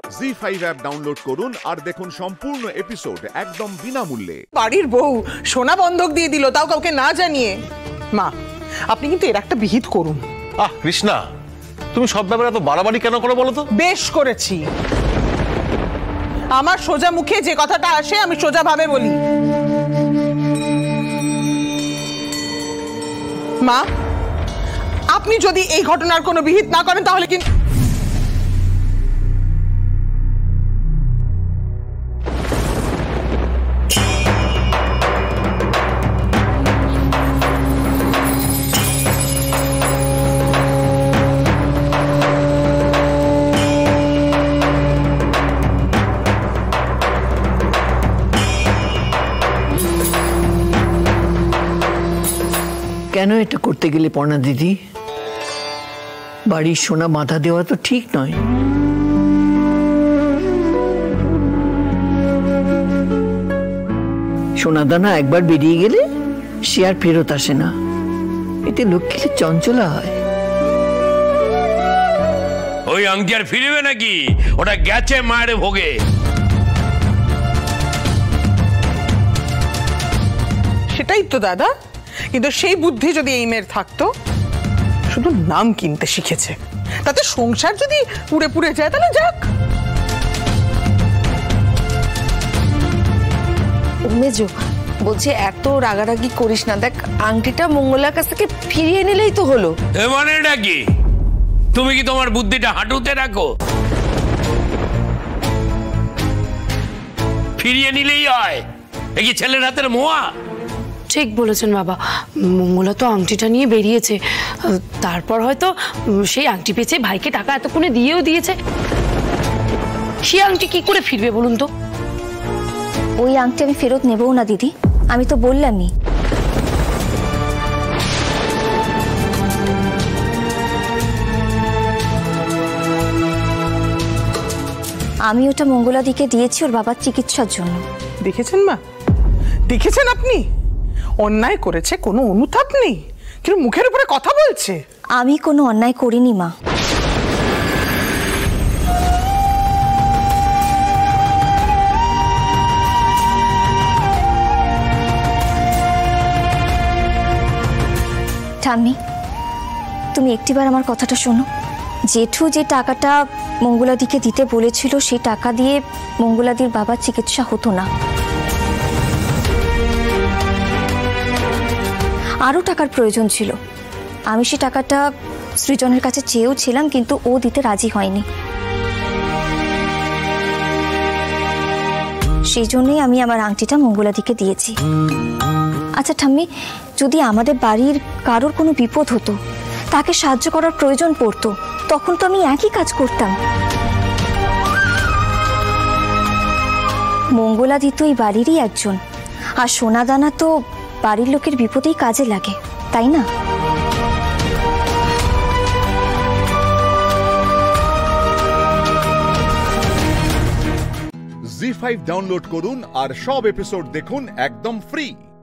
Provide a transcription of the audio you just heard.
ZEE5 app download করুন আর দেখুন সম্পূর্ণ এপিসোড একদম বিনামূল্যে। বাড়ির বউ সোনা বন্ধক দিয়ে দিল, তাও কাউকে না জানিয়ে। মা, আপনি কিন্তু এর একটা বিহিত করুন। কৃষ্ণা, তুমি সব ব্যাপারে এত বাড়াবাড়ি কেন করে বলো তো? বেশ করেছি। আমার সোজা মুখে যে কথাটা আসে আমি সোজা ভাবে বলি। মা, আপনি যদি এই ঘটনার কোনো বিহিত না করেন তাহলে কিন্তু কেন এটা করতে গেলে পর্ণা দিদি? বাড়ির সোনা বাঁধা দেওয়া তো ঠিক নয়। সোনা দানা একবার বেরিয়ে গেলে সে আর ফেরত আসে না। এতে লক্ষ্মীর চঞ্চলা হয়। ওই আংটি আর ফিরবে নাকি? ওটা গেছে মায়ের ভোগে। সেটাই তো দাদা, কিন্তু সেই বুদ্ধি যদি এই মেয়ের থাকতো, শুধু নাম কিনতে শিখেছে, তাতে সংসার যদি পুড়ে পুড়ে যায় তাহলে যাক। মেজো বলছি, এত রাগারাগি করিস না। দেখ, আংটিটা মঙ্গলার কাছ থেকে ফিরিয়ে নিলেই তো হলো। মানে এটা কি? তুমি কি তোমার বুদ্ধিটা হাঁটুতে রাখো? ফিরিয়ে নিলেই হয়? এ কি ছেলের হাতের মোয়া? ঠিক বলেছেন বাবা, মঙ্গলা তো আংটিটা নিয়ে বেরিয়েছে, তারপর হয়তো সেই আংটি পেয়েছে, ভাইকে টাকা এতক্ষণে দিয়েও দিয়েছে। সেই আংটি কি করে ফিরবে বলুন তো? ওই আংটি আমি ফেরত নেবও না দিদি, আমি তো বললামই। আমি ওটা মঙ্গলাদিকে দিয়েছি ওর বাবার চিকিৎসার জন্য। দেখেছেন মা, দেখেছেন আপনি? অন্যায় করেছে, কোনো অনুতাপ নেই, কিন্তু মুখের উপরে কথা বলছে। আমি কোনো অন্যায় করিনি মা। ঠাম্মি, তুমি একটিবার আমার কথাটা শোনো। জেঠু যে টাকাটা মঙ্গলাদিকে দিতে বলেছিল, সেই টাকা দিয়ে মঙ্গলাদির বাবার চিকিৎসা হতো না। আরো টাকার প্রয়োজন ছিল। আমি সে টাকাটা সৃজনের কাছে চেয়েও ছিলাম, কিন্তু ও দিতে রাজি হয়নি। সেই জন্যই আমি আমার আংটিটা মঙ্গলাদিকে দিয়েছি। আচ্ছা ঠাম্মি, যদি আমাদের বাড়ির কারোর কোনো বিপদ হতো, তাকে সাহায্য করার প্রয়োজন পড়তো, তখন তো আমি একই কাজ করতাম। মঙ্গলাদি তো এই বাড়িরই একজন, আর সোনাদানা তো বাড়ির লোকের বিপদেই কাজে লাগে, তাই না? জি5 ডাউনলোড করুন আর সব এপিসোড দেখুন একদম ফ্রি।